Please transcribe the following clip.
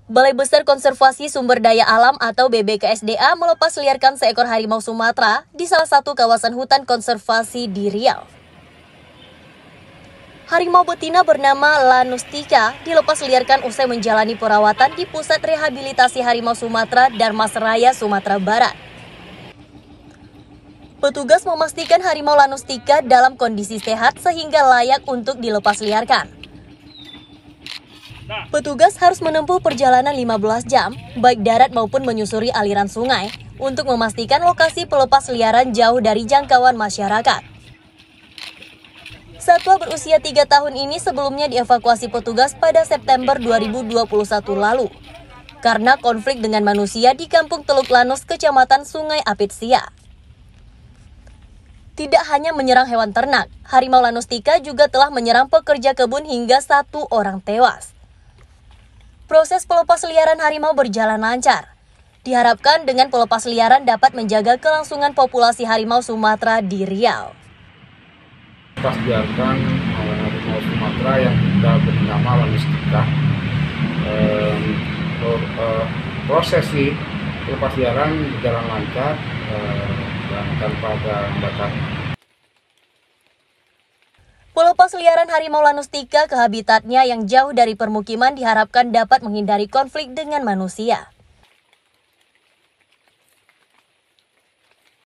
Balai Besar Konservasi Sumber Daya Alam atau BBKSDA melepas liarkan seekor harimau Sumatera di salah satu kawasan hutan konservasi di Riau. Harimau betina bernama Lanustica dilepas liarkan usai menjalani perawatan di Pusat Rehabilitasi Harimau Sumatera Darmasraya, Sumatera Barat. Petugas memastikan harimau Lanustica dalam kondisi sehat sehingga layak untuk dilepas liarkan. Petugas harus menempuh perjalanan 15 jam, baik darat maupun menyusuri aliran sungai, untuk memastikan lokasi pelepas liaran jauh dari jangkauan masyarakat. Satwa berusia 3 tahun ini sebelumnya dievakuasi petugas pada September 2021 lalu, karena konflik dengan manusia di Kampung Teluk Lanus, Kecamatan Sungai Apit Siak. Tidak hanya menyerang hewan ternak, harimau Lanustica juga telah menyerang pekerja kebun hingga 1 orang tewas. Proses pelepas liaran harimau berjalan lancar. Diharapkan dengan pelepas liaran dapat menjaga kelangsungan populasi harimau Sumatera di Riau. Lepas liarkan harimau Sumatera yang kita beri nama Lanustica. Prosesi pelepas liaran berjalan lancar dan tanpa ada hambatan. Pelepas liaran harimau Lanustica ke habitatnya yang jauh dari permukiman diharapkan dapat menghindari konflik dengan manusia.